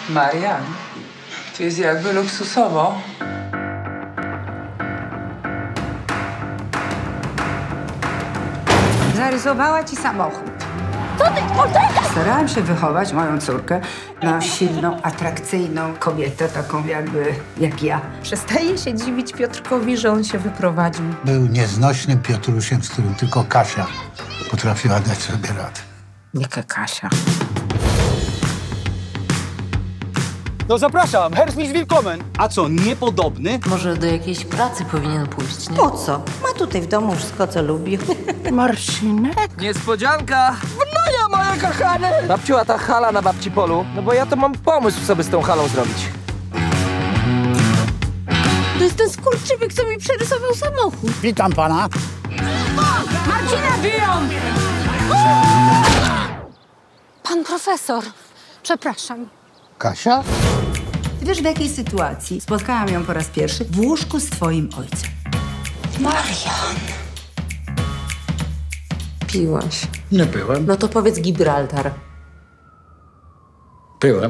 Marian, tu jest jakby luksusowo. Zarysowała ci samochód. Co ty? Poczekaj! Starałam się wychować moją córkę na silną, atrakcyjną kobietę, taką jakby jak ja. Przestaje się dziwić Piotrkowi, że on się wyprowadził. Był nieznośnym Piotrusiem, z którym tylko Kasia potrafiła dać sobie radę. Jaka Kasia? No zapraszam, herzlich willkommen. A co, niepodobny? Może do jakiejś pracy powinien pójść, nie? Po co? Ma tutaj w domu wszystko, co lubi. Marcinek? Niespodzianka! Wnuja moje kochane! Babciu, a ta hala na babci polu? No bo ja to mam pomysł, co by z tą halą zrobić. To jest ten skurczybyk, co mi przerysował samochód. Witam pana. Marcina biją! Pan profesor, przepraszam. Kasia? Ty wiesz, w jakiej sytuacji spotkałam ją po raz pierwszy? W łóżku z twoim ojcem. Marian. Piłaś. Nie byłem. No to powiedz Gibraltar. Byłem.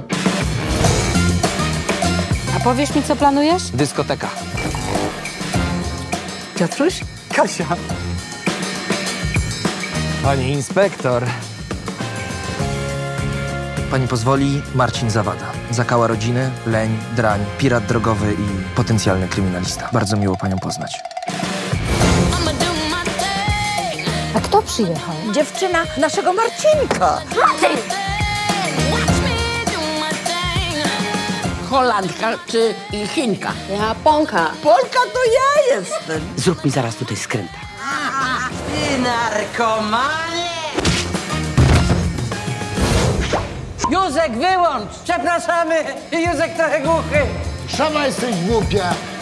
A powiesz mi, co planujesz? Dyskoteka. Piotruś? Kasia! Pani inspektor. Pani pozwoli, Marcin Zawada. Zakała rodziny, leń, drań, pirat drogowy i potencjalny kryminalista. Bardzo miło panią poznać. A kto przyjechał? Dziewczyna naszego Marcinka. Marcin! Holandka czy Chinka? Japonka. Polka to ja jestem. Zrób mi zaraz tutaj skręta. Ty narkomanie! Józek, wyłącz! Przepraszamy! Józek trochę głuchy. Sama jesteś głupia.